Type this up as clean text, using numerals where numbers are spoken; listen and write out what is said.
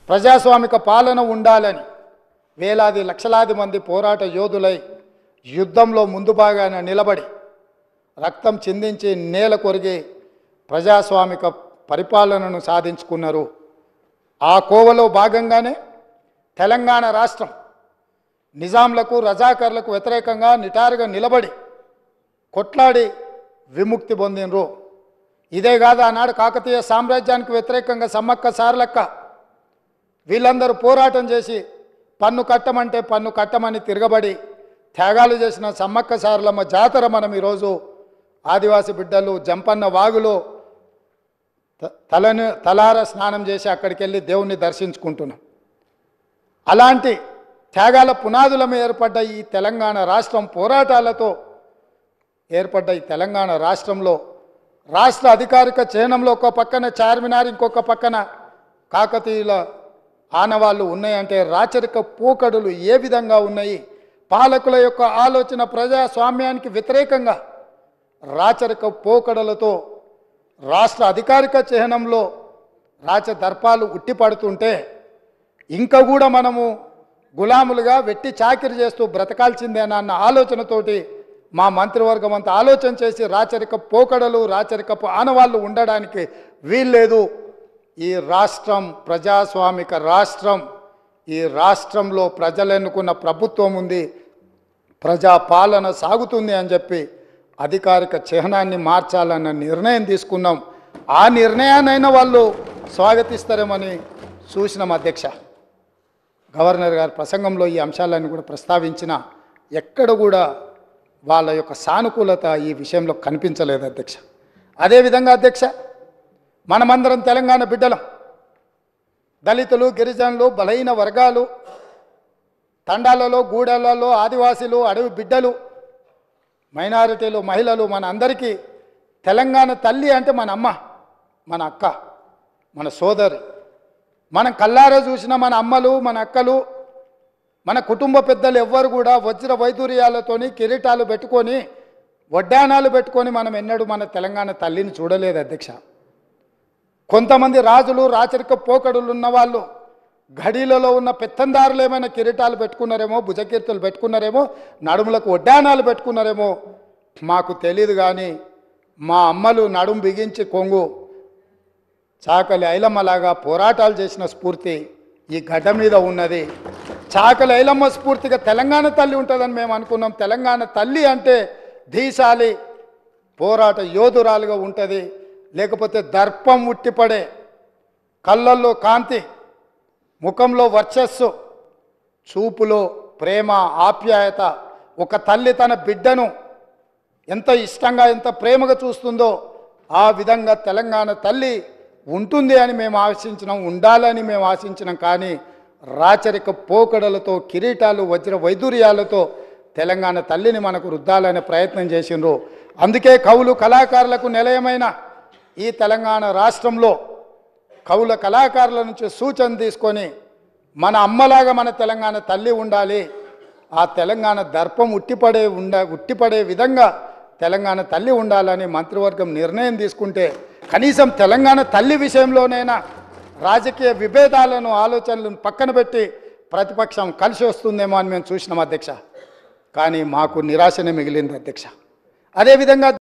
ప్రజాస్వామిక పాలన ఉండాలని వేలాది లక్షలాది మంది పోరాట యోధులై యుద్ధంలో ముందు భాగాన నిలబడి రక్తం చిందించి నేల కొరిగి ప్రజాస్వామిక పరిపాలనను సాధించుకున్నారు. ఆ కోవలో భాగంగానే తెలంగాణ రాష్ట్రం నిజాంలకు రజాకర్లకు వ్యతిరేకంగా నిటారుగా నిలబడి కొట్లాడి విముక్తి పొందినరు. ఇదే కాదు, ఆనాడు కాకతీయ సామ్రాజ్యానికి వ్యతిరేకంగా సమ్మక్క సారలక్క వీళ్ళందరూ పోరాటం చేసి పన్ను కట్టమంటే పన్ను కట్టమని తిరగబడి త్యాగాలు చేసిన సమ్మక్క సారలమ్మ జాతర మనం ఈరోజు ఆదివాసి బిడ్డలు జంపన్న వాగులో తలార స్నానం చేసి అక్కడికి వెళ్ళి దేవుణ్ణి దర్శించుకుంటున్నాం. అలాంటి త్యాగాల పునాదుల మీద ఏర్పడ్డ ఈ తెలంగాణ రాష్ట్రం, పోరాటాలతో ఏర్పడ్డ ఈ తెలంగాణ రాష్ట్రంలో రాష్ట్ర అధికారిక చిహ్నంలో ఒక పక్కన చార్మినార్, ఇంకొక పక్కన కాకతీయుల ఆనవాళ్ళు ఉన్నాయంటే రాచరిక పోకడులు ఏ విధంగా ఉన్నాయి, పాలకుల యొక్క ఆలోచన ప్రజాస్వామ్యానికి వ్యతిరేకంగా రాచరిక పోకడలతో రాష్ట్ర అధికారిక చిహ్నంలో రాచదర్పాలు ఉట్టిపడుతుంటే ఇంకా కూడా మనము గులాములుగా వెట్టి చాకిరి చేస్తూ బ్రతకాల్సిందేనన్న ఆలోచనతోటి మా మంత్రివర్గం అంతా ఆలోచన చేసి రాచరిక పోకడలు, రాచరికపు ఆనవాళ్ళు ఉండడానికి వీల్లేదు. ఈ రాష్ట్రం ప్రజాస్వామిక రాష్ట్రం, ఈ రాష్ట్రంలో ప్రజలు ఎన్నుకున్న ప్రభుత్వం ఉంది, ప్రజాపాలన సాగుతుంది అని చెప్పి అధికారిక చిహ్నాన్ని మార్చాలన్న నిర్ణయం తీసుకున్నాం. ఆ నిర్ణయాన్నైనా వాళ్ళు స్వాగతిస్తారేమని చూసినాం. అధ్యక్ష, గవర్నర్ గారి ప్రసంగంలో ఈ అంశాలన్నీ కూడా ప్రస్తావించిన ఎక్కడ కూడా వాళ్ళ యొక్క సానుకూలత ఈ విషయంలో కనిపించలేదు అధ్యక్ష. అదేవిధంగా అధ్యక్ష, మనమందరం తెలంగాణ బిడ్డలం. దళితులు, గిరిజనులు, బలహీన వర్గాలు, తండాలలో, గూడెలలో, ఆదివాసీలు, అడవి బిడ్డలు, మైనారిటీలు, మహిళలు, మన అందరికీ తెలంగాణ తల్లి అంటే మన అమ్మ, మన అక్క, మన సోదరి. మనం కల్లారా చూసిన మన అమ్మలు, మన అక్కలు, మన కుటుంబ పెద్దలు ఎవ్వరు కూడా వజ్ర వైదూర్యాలతోని కిరీటాలు పెట్టుకొని వడ్డానాలు పెట్టుకొని మనం ఎన్నడూ మన తెలంగాణ తల్లిని చూడలేదు అధ్యక్ష. కొంతమంది రాజులు, రాచరిక పోకడులు ఉన్న వాళ్ళు గడిలలో ఉన్న పెత్తందారులు ఏమైనా కిరీటాలు పెట్టుకున్నారేమో, భుజకీర్తులు పెట్టుకున్నారేమో, నడుములకు వడ్డానాలు పెట్టుకున్నారేమో మాకు తెలియదు. కానీ మా అమ్మలు నడుము బిగించి కొంగు చాకలి ఐలమ్మలాగా పోరాటాలు చేసిన స్ఫూర్తి ఈ గడ్డ మీద ఉన్నది. చాకలి ఐలమ్మ స్ఫూర్తిగా తెలంగాణ తల్లి ఉంటుందని మేము అనుకున్నాం. తెలంగాణ తల్లి అంటే ధీశాలి పోరాట యోధురాలుగా ఉంటుంది. లేకపోతే దర్పం ఉట్టిపడే, కళ్ళల్లో కాంతి, ముఖంలో వర్చస్సు, చూపులో ప్రేమ, ఆప్యాయత, ఒక తల్లి తన బిడ్డను ఎంత ఇష్టంగా ఎంత ప్రేమగా చూస్తుందో ఆ విధంగా తెలంగాణ తల్లి ఉంటుంది అని మేము ఆశించినాం, ఉండాలని మేము ఆశించినాం. కానీ రాచరిక పోకడలతో, కిరీటాలు, వజ్ర వైదూర్యాలతో తెలంగాణ తల్లిని మనకు రుద్దాలనే ప్రయత్నం చేసిండ్రు. అందుకే కవులు కళాకారులకు నిలయమైన ఈ తెలంగాణ రాష్ట్రంలో కవుల కళాకారుల నుంచి సూచన తీసుకొని మన అమ్మలాగా మన తెలంగాణ తల్లి ఉండాలి, ఆ తెలంగాణ దర్పం ఉట్టిపడే విధంగా తెలంగాణ తల్లి ఉండాలని మంత్రివర్గం నిర్ణయం తీసుకుంటే కనీసం తెలంగాణ తల్లి విషయంలోనైనా రాజకీయ విభేదాలను, ఆలోచనలను పక్కన పెట్టి ప్రతిపక్షం కలిసి వస్తుందేమో అని మేము చూసినాం అధ్యక్ష. కానీ మాకు నిరాశనే మిగిలింది అధ్యక్ష. అదేవిధంగా